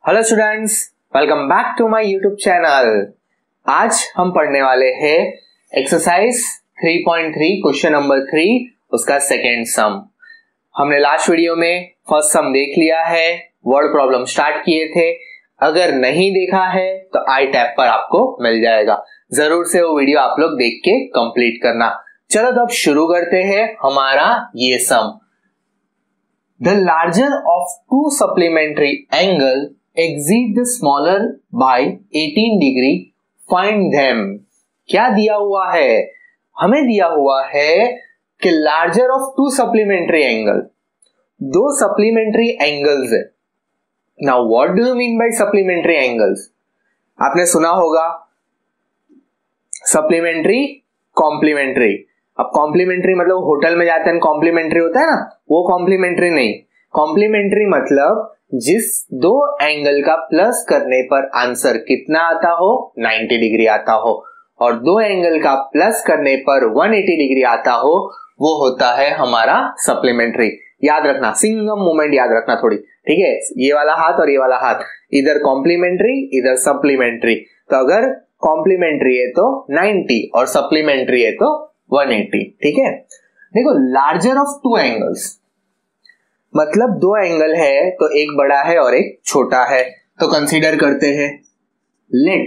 Hello students, welcome back to my YouTube channel. आज हम पढ़ने वाले हैं एक्सरसाइज 3.3 क्वेश्चन नंबर 3, उसका सेकेंड सम। हमने लास्ट वीडियो में फर्स्ट सम देख लिया है, वर्ड प्रॉब्लम स्टार्ट किए थे। अगर नहीं देखा है तो आई टैब पर आपको मिल जाएगा, जरूर से वो वीडियो आप लोग देख के कंप्लीट करना। चलो तो अब शुरू करते हैं हमारा ये सम। The larger of two supplementary angle exceed the smaller by 18 degree. Find them. क्या दिया हुआ है? हमें दिया हुआ है कि larger of two supplementary angle, दो supplementary angles है। Now what do you mean by supplementary angles? आपने सुना होगा supplementary, complementary। अब कॉम्प्लीमेंट्री मतलब होटल में जाते हैं कॉम्प्लीमेंट्री होता है ना, वो कॉम्प्लीमेंट्री नहीं। कॉम्प्लीमेंट्री मतलब जिस दो एंगल का प्लस करने पर आंसर कितना आता हो, 90 डिग्री आता हो, और दो एंगल का प्लस करने पर 180 डिग्री आता हो, वो होता है हमारा सप्लीमेंट्री। याद रखना, सिंगम मूवमेंट याद रखना थोड़ी, ठीक है। ये वाला हाथ और ये वाला हाथ, इधर कॉम्प्लीमेंट्री इधर सप्लीमेंट्री। तो अगर कॉम्प्लीमेंट्री है तो 90 और सप्लीमेंट्री है तो 180, ठीक है। देखो, लार्जर ऑफ टू एंगल्स मतलब दो एंगल है तो एक बड़ा है और एक छोटा है, तो कंसीडर करते हैं let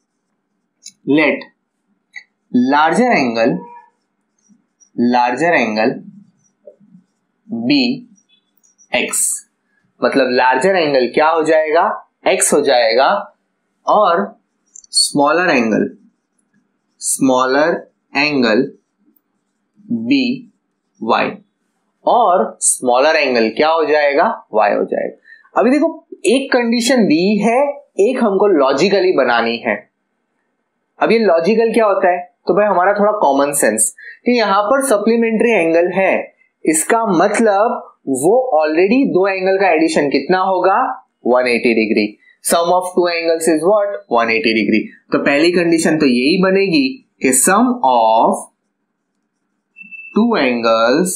larger angle be x. मतलब लार्जर एंगल क्या हो जाएगा, एक्स हो जाएगा, और स्मॉलर एंगल बी वाई, और स्मॉलर एंगल क्या हो जाएगा, वाई हो जाएगा। अभी देखो, एक कंडीशन दी है, एक हमको लॉजिकली बनानी है। अब ये लॉजिकल क्या होता है, तो भाई हमारा थोड़ा कॉमन सेंस कि यहां पर सप्लीमेंट्री एंगल है, इसका मतलब वो ऑलरेडी दो एंगल का एडिशन कितना होगा, 180 degree. Sum of two angles is what, 180 degree. तो पहली कंडीशन तो यही बनेगी कि sum of two angles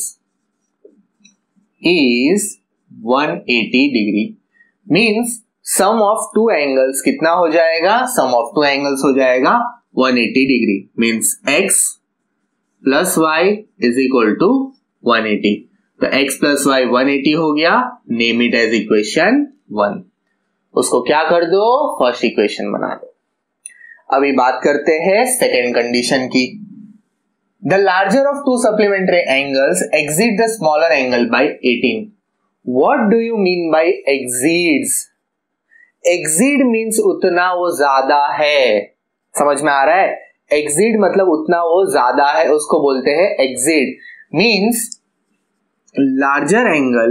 is 180 degree. Means sum of two angles कितना हो जाएगा, सम ऑफ टू एंगल्स हो जाएगा 180 degree. Means x plus y is equal to 180। तो x प्लस वाई 180 हो गया, नेम इट एज इक्वेशन 1। उसको क्या कर दो, फर्स्ट इक्वेशन बना दो। अभी बात करते हैं सेकेंड कंडीशन की। The larger of two supplementary angles exceed the smaller angle by 18. What do you mean by exceeds? Exceed means उतना वो ज्यादा है। समझ में आ रहा है? Exceed मतलब उतना वो ज्यादा है, उसको बोलते हैं exceed। Means larger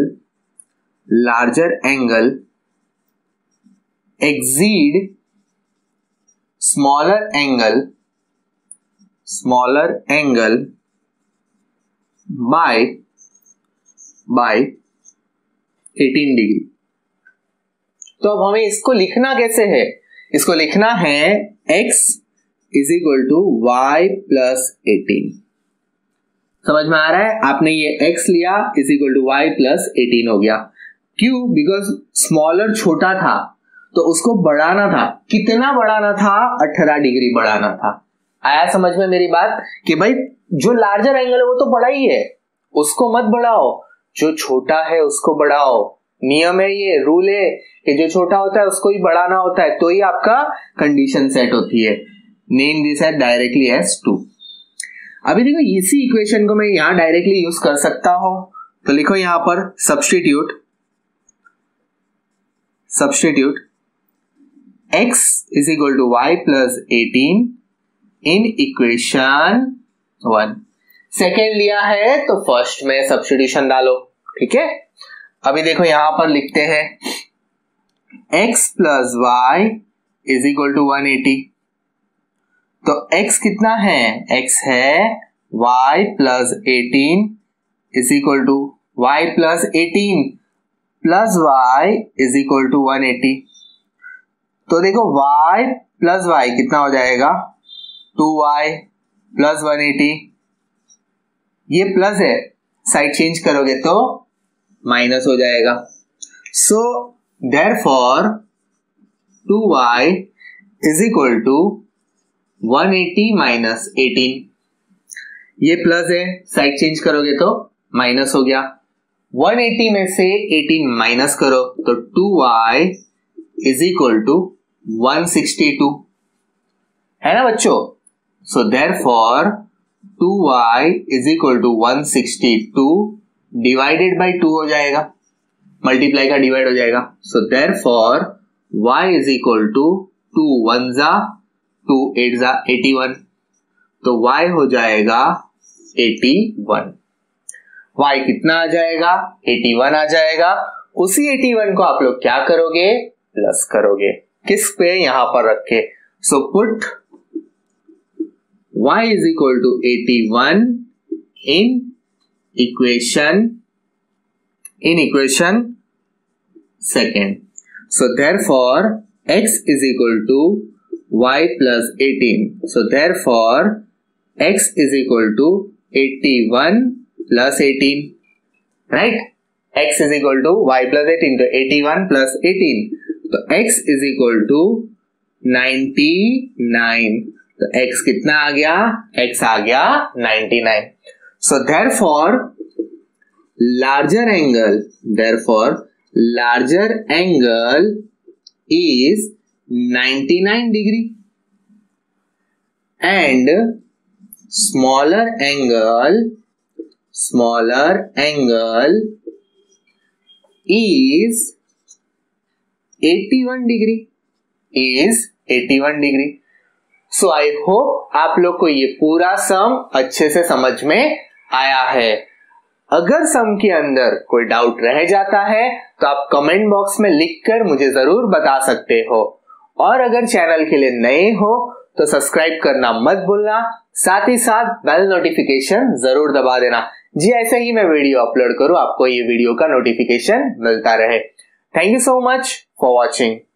angle exceed smaller angle by 18 degree. तो अब हमें इसको लिखना कैसे है, इसको लिखना है x is equal to y plus 18। समझ में आ रहा है? आपने ये x लिया is equal to y plus 18 हो गया। क्यों? बिकॉज स्मॉलर छोटा था तो उसको बढ़ाना था। कितना बढ़ाना था, 18 डिग्री बढ़ाना था। आया समझ में मेरी बात कि भाई जो लार्जर एंगल है वो तो बड़ा ही है, उसको मत बढ़ाओ, जो छोटा है उसको बढ़ाओ। नियम है, ये रूल है कि जो छोटा होता है उसको ही बढ़ाना होता है, तो ही आपका कंडीशन सेट होती है। Name this edge directly edge 2। अभी देखो, इसी इक्वेशन को मैं यहां डायरेक्टली यूज कर सकता हूं, तो लिखो यहां पर substitute x is equal to y plus 18 in equation 1। Second लिया है तो फर्स्ट में सब्स्टिट्यूशन डालो, ठीक है। अभी देखो यहां पर लिखते हैं x plus y is equal to 180। तो x कितना है, x है y plus 18 is equal to y plus 18 plus y is equal to 180। तो देखो y प्लस वाई कितना हो जाएगा, 2y प्लस 180। ये प्लस है, साइड चेंज करोगे तो माइनस हो जाएगा। So therefore 2y is equal to 180 minus 18। ये प्लस है, साइड चेंज करोगे तो माइनस हो गया। 180 में से 18 माइनस करो तो 2y इज इक्वल टू 162 है ना बच्चों। So therefore 2y is equal to 162 divided by 2 हो जाएगा, मल्टीप्लाई का डिवाइड हो जाएगा। So therefore y is equal to 2 1 जा 2 8 जा 81, तो y हो जाएगा 81। y कितना आ जाएगा? 81 आ जाएगा। उसी 81 को आप लोग क्या करोगे? प्लस करोगे। किस पे? यहां पर रख के। So put y is equal to 81 in equation second. So therefore x is equal to y plus 18. So therefore x is equal to 81 plus 18. Right? X is equal to y plus 18. तो 81 plus 18. तो x is equal to 99. तो x कितना आ गया? x आ गया 99. So therefore larger angle is 99 degree and smaller angle is 81 degree. So I hope आप लोग को ये पूरा सम अच्छे से समझ में आया है। अगर सम के अंदर कोई डाउट रह जाता है तो आप कमेंट बॉक्स में लिखकर मुझे जरूर बता सकते हो, और अगर चैनल के लिए नए हो तो सब्सक्राइब करना मत भूलना, साथ ही साथ बेल नोटिफिकेशन जरूर दबा देना जी, ऐसे ही मैं वीडियो अपलोड करूं आपको ये वीडियो का नोटिफिकेशन मिलता रहे। Thank you so much for watching.